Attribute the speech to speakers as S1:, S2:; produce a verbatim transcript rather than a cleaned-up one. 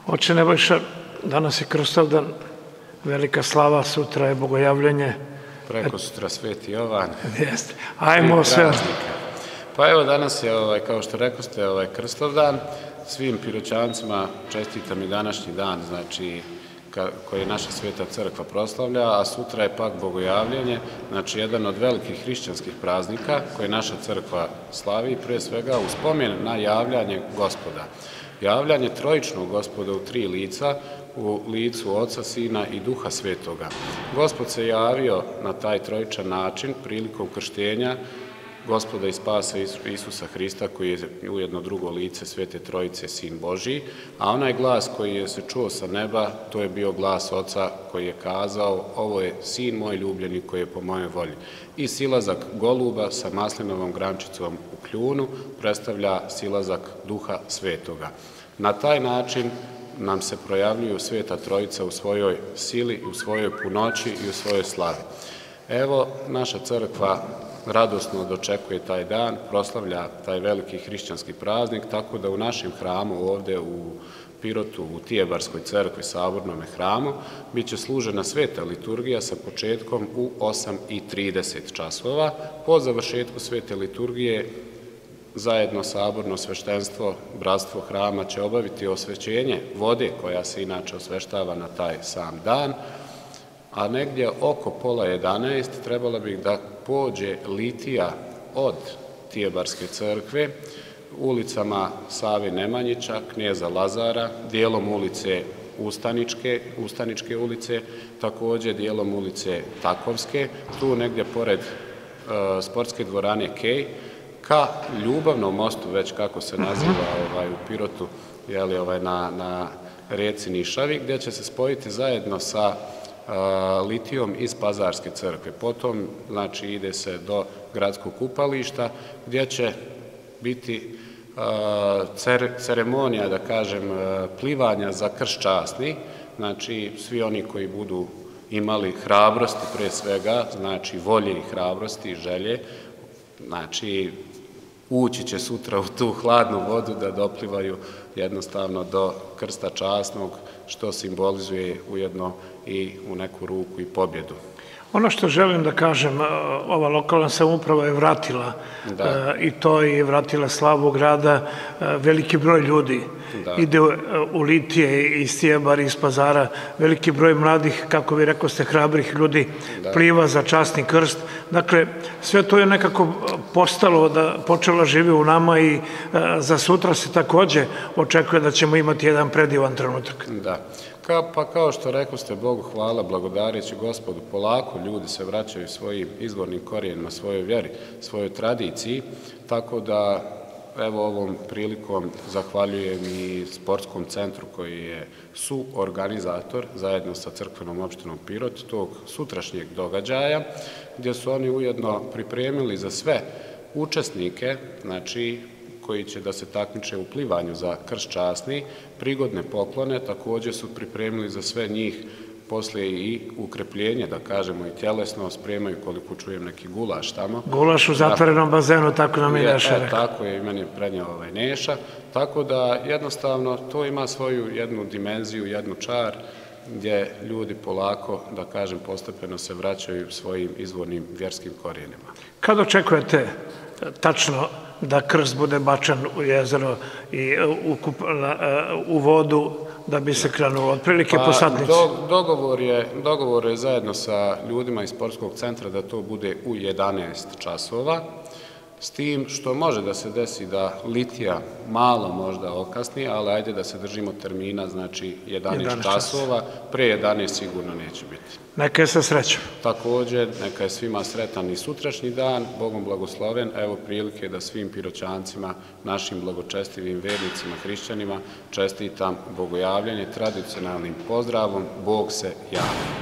S1: Oče Nebojša, danas je Krstovdan, velika slava, sutra je Bogojavljenje.
S2: Preko sutra Sveti Jovan.
S1: Jeste. Ajmo sve.
S2: Pa evo danas je, ovaj, kao što rekoste, ovaj Krstovdan. Svim Piroćancima čestitam i današnji dan, znači koji naša Sveta Crkva proslavlja, a sutra je pak Bogojavljenje, znači jedan od velikih hrišćanskih praznika koje naša Crkva slavi, prije svega u spomen na javljanje Gospoda. Javljanje trojičnog Gospoda u tri lica, u licu Oca, Sina i Duha Svetoga. Gospod se javio na taj trojičan način prilikom krštenja Gospoda i Spasa Isusa Hrista, koji je ujedno drugo lice Svete Trojice, Sin Božiji, a onaj glas koji je se čuo sa neba, to je bio glas Oca koji je kazao: ovo je Sin moj ljubljeni koji je po mojoj volji. I silazak goluba sa maslinovom grančicom u kljunu predstavlja silazak Duha Svetoga. Na taj način nam se projavljuju Sveta Trojica u svojoj sili, u svojoj punoći i u svojoj slavi. Evo, naša crkva radosno dočekuje taj dan, proslavlja taj veliki hrišćanski praznik, tako da u našem hramu ovde u Pirotu, u Tijebarskoj crkvi, Sabornome hramu, bit će služena sveta liturgija sa početkom u osam i trideset časova. Po završetku svete liturgije zajedno Saborno sveštenstvo, bratstvo hrama će obaviti osvećenje vode koja se inače osveštava na taj sam dan, a negdje oko pola jedanaest trebala bih da pođe litija od Tijebarske crkve ulicama Save Nemanjića, Kneza Lazara, dijelom ulice Ustaničke, Ustaničke ulice, također dijelom ulice Takovske, tu negdje pored e, sportske dvorane Kej, ka Ljubavnom mostu, već kako se naziva ovaj, u Pirotu, jeli, ovaj, na, na reci Nišavi, gdje će se spojiti zajedno sa litijom iz Pazarske crkve. Potom, znači, ide se do gradskog kupališta, gdje će biti ceremonija, da kažem, plivanja za krst časni. Znači, svi oni koji budu imali hrabrosti, pre svega, znači, volje i hrabrosti i želje, znači, ući će sutra u tu hladnu vodu da doplivaju jednostavno do krsta časnog, što simbolizuje ujedno i u neku ruku i pobjedu.
S1: Ono što želim da kažem, ova lokalna samouprava je vratila da. i to je vratila slavu grada, veliki broj ljudi da. ide u litije iz Tijebara, iz Pazara, veliki broj mladih, kako vi rekoste, hrabrih ljudi da. pliva za časni krst. Dakle, sve to je nekako postalo, da počelo živi u nama i za sutra se takođe očekuje da ćemo imati jedan predivan trenutak.
S2: Da. Ka, pa kao što rekoste, Bogu hvala, blagodareći Gospodu, polako ljudi se vraćaju svojim izvornim korijenima, svojoj vjeri, svojoj tradiciji, tako da evo ovom prilikom zahvaljujem i sportskom centru koji je suorganizator zajedno sa crkvenom opštinom Pirot tog sutrašnjeg događaja, gdje su oni ujedno pripremili za sve učesnike, znači koji će da se takmiče u plivanju za krst časni, prigodne poklone, također su pripremili za sve njih poslije i ukrepljenje, da kažemo, i tjelesno, spremaju, koliko čujem, neki gulaš tamo.
S1: Gulaš u zatvorenom bazenu, tako nam je Neša rekao.
S2: Tako je i meni prednjao ovaj Neša, tako da jednostavno to ima svoju jednu dimenziju, jednu čar, gdje ljudi polako, da kažem, postepeno se vraćaju svojim izvornim vjerskim korijenima.
S1: Kad očekujete tačno da krst bude bačan u jezero i u, u vodu da bi se krenulo otprilike po satnici?
S2: Do, dogovor, je, dogovor je zajedno sa ljudima iz sportskog centra da to bude u jedanaest časova, s tim što može da se desi da litija malo možda okasni, ali ajde da se držimo termina, znači jedanaest časova, pre jedanaest sigurno neće biti.
S1: Neka je sa srećom.
S2: Također, neka je svima sretan i sutrašnji dan, Bogom blagosloven, evo prilike da svim Piroćancima, našim blagočestivim vernicima, hrišćanima, čestitam Bogojavljanje tradicionalnim pozdravom: Bog se javi.